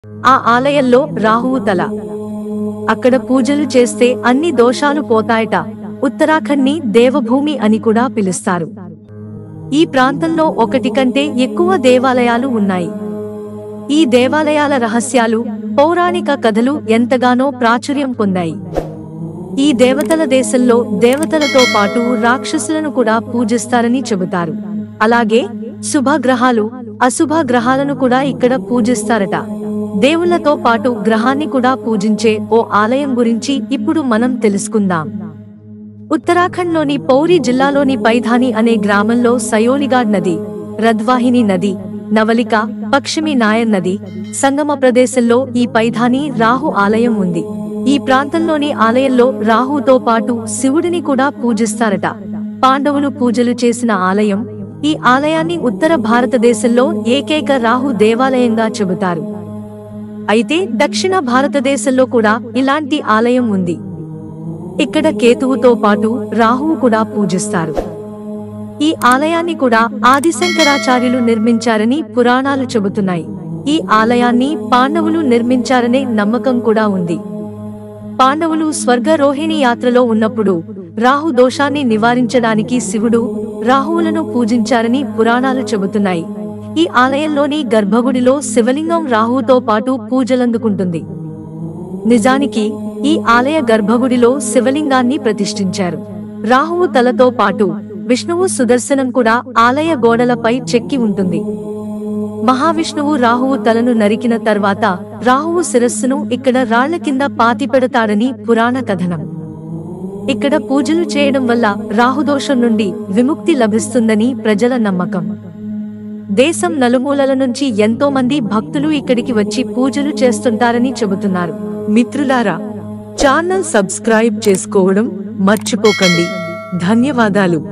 ఆ ఆలయంలో రాహువు తల. అక్కడ పూజలు చేస్తే అన్ని దోషాలు పోతాయట. ఉత్తరాఖండ్ ని దేవభూమి అని కూడా పిలుస్తారు. ఈ ప్రాంతంలో ఒకటి కంటే ఎక్కువ దేవాలయాలు ఉన్నాయి. ఈ దేవాలయాల రహస్యాలు, పౌరాణిక కథలు ఎంతగానో ప్రాచుర్యం పొందాయి. ఈ దేవతల దేశంలో దేవతలతో పాటు రాక్షసులను కూడా పూజిస్తారని చెబుతారు. అలాగే శుభగ్రహాలు, అశుభ గ్రహాలను కూడా ఇక్కడ పూజిస్తారట. దేవుళ్లతో పాటు గ్రహాన్ని కూడా పూజించే ఓ ఆలయం గురించి ఇప్పుడు మనం తెలుసుకుందాం. ఉత్తరాఖండ్లోని పౌరి జిల్లాలోని పైధాని అనే గ్రామంలో సయోలిగాడ్ నది, రద్వాహిని నది, నవలిక, పక్షిమి నాయర్ నది సంగమ ప్రదేశంలో ఈ పైధాని రాహు ఆలయం ఉంది. ఈ ప్రాంతంలోని ఆలయంలో రాహుతో పాటు శివుడిని కూడా పూజిస్తారట. పాండవులు పూజలు చేసిన ఆలయం. ఈ ఆలయాన్ని ఉత్తర భారతదేశంలో ఏకైక రాహు దేవాలయంగా చెబుతారు. అయితే దక్షిణ భారతదేశంలో కూడా ఇలాంటి ఆలయం ఉంది. ఇక్కడ కేతువుతో పాటు రాహువు కూడా పూజిస్తారు. ఈ ఆలయాన్ని కూడా ఆదిశంకరాచార్యులు నిర్మించారని పురాణాలు చెబుతున్నాయి. ఈ ఆలయాన్ని పాండవులు నిర్మించారనే నమ్మకం కూడా ఉంది. పాండవులు స్వర్గరోహిణి యాత్రలో ఉన్నప్పుడు రాహు దోషాన్ని నివారించడానికి శివుడు, రాహువులను పూజించారని పురాణాలు చెబుతున్నాయి. ఈ ఆలయంలోని గర్భగుడిలో శివలింగం రాహువుతో పాటు పూజలందుకుంటుంది. నిజానికి ఈ ఆలయ గర్భగుడిలో శివలింగాన్ని ప్రతిష్ఠించారు. రాహువు తలతో పాటు విష్ణువు సుదర్శనం కూడా ఆలయ గోడలపై చెక్కి ఉంటుంది. మహావిష్ణువు రాహువు తలను నరికిన తర్వాత రాహువు శిరస్సును ఇక్కడ రాళ్ల కింద పాతిపెడతాడని పురాణ కథనం. ఇక్కడ పూజలు చేయడం వల్ల రాహుదోషం నుండి విముక్తి లభిస్తుందని ప్రజల నమ్మకం. దేశం నలుమూలల నుంచి ఎంతో మంది భక్తులు ఇక్కడికి వచ్చి పూజలు చేస్తుంటారని చెబుతున్నారు. మిత్రులారా, ఛానల్ సబ్స్క్రైబ్ చేసుకోవడం మర్చిపోకండి. ధన్యవాదాలు.